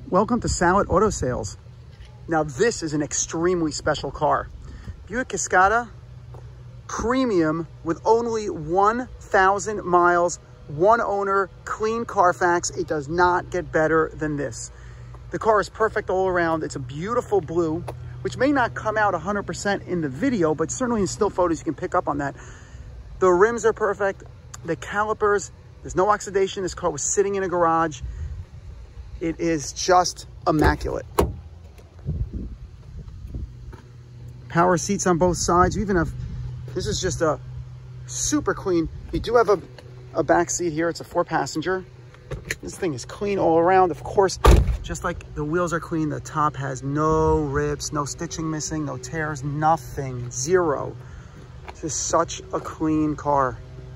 Welcome to Salit Auto Sales. Now this is an extremely special car. Buick Cascada Premium with only 1,000 miles, one owner, clean Carfax. It does not get better than this. The car is perfect all around. It's a beautiful blue, which may not come out 100% in the video, but certainly in still photos you can pick up on that. The rims are perfect. The calipers, there's no oxidation. This car was sitting in a garage. It is just immaculate. Power seats on both sides. You even have, this is just a super clean. You do have a back seat here. It's a 4-passenger. This thing is clean all around. Of course, just like the wheels are clean, the top has no rips, no stitching missing, no tears, nothing, zero. This is such a clean car.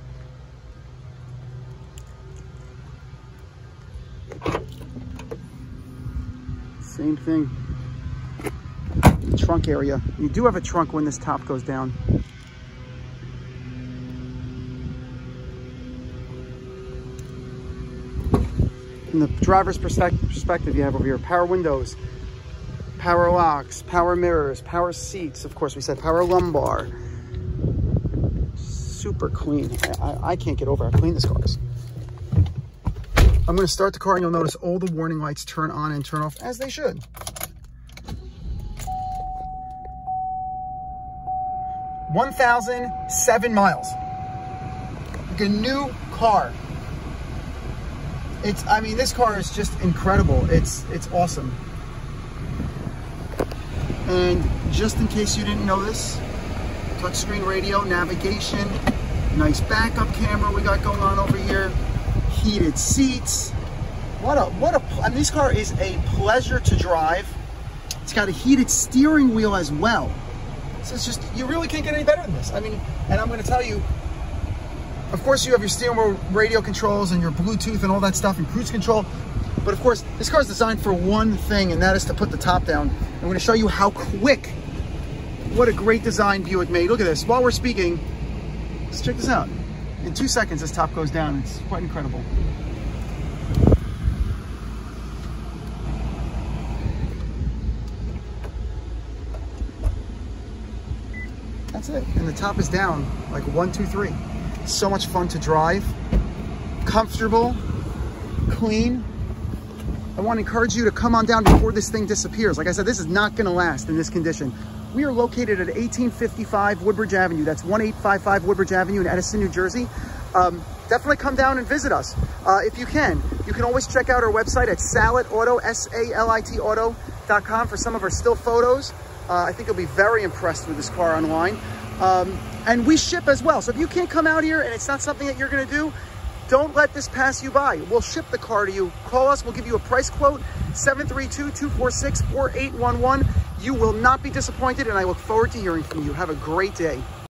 Same thing. The trunk area. You do have a trunk when this top goes down. From the driver's perspective, you have over here power windows, power locks, power mirrors, power seats. Of course, we said power lumbar. Super clean. I can't get over how clean this car is. I'm going to start the car and you'll notice all the warning lights turn on and turn off as they should. $1,007 miles. Like a new car. I mean, this car is just incredible. It's awesome. And just in case you didn't know this, touchscreen radio, navigation, nice backup camera we got going on over here. Heated seats. I mean, this car is a pleasure to drive. It's got a heated steering wheel as well. So it's just, you really can't get any better than this. I mean, and I'm going to tell you, of course you have your steering wheel radio controls and your Bluetooth and all that stuff and cruise control. But of course, this car is designed for one thing, and that is to put the top down. I'm going to show you how quick, what a great design Buick made. Look at this. While we're speaking, let's check this out. In 2 seconds, this top goes down. It's quite incredible. That's it. And the top is down like 1, 2, 3. So much fun to drive. Comfortable, clean. I want to encourage you to come on down before this thing disappears. Like I said, this is not going to last in this condition. We are located at 1855 Woodbridge Avenue. That's 1855 Woodbridge Avenue in Edison, New Jersey. Definitely come down and visit us if you can. You can always check out our website at salitauto, SALITauto.com for some of our still photos. I think you'll be very impressed with this car online. And we ship as well. So if you can't come out here and it's not something that you're going to do, don't let this pass you by. We'll ship the car to you. Call us. We'll give you a price quote, 732-246-4811. You will not be disappointed, and I look forward to hearing from you. Have a great day.